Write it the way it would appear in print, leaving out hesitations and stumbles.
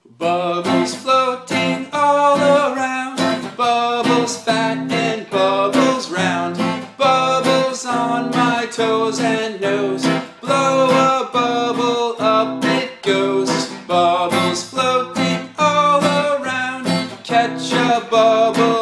Bubbles floating all around, bubbles fat and bubbles round, bubbles on my toes and nose, blow a bubble up it goes. Bubbles floating all around, catch a bubble